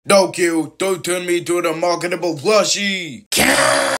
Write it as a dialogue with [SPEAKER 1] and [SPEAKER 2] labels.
[SPEAKER 1] Don't kill, don't turn me to the marketable plushie.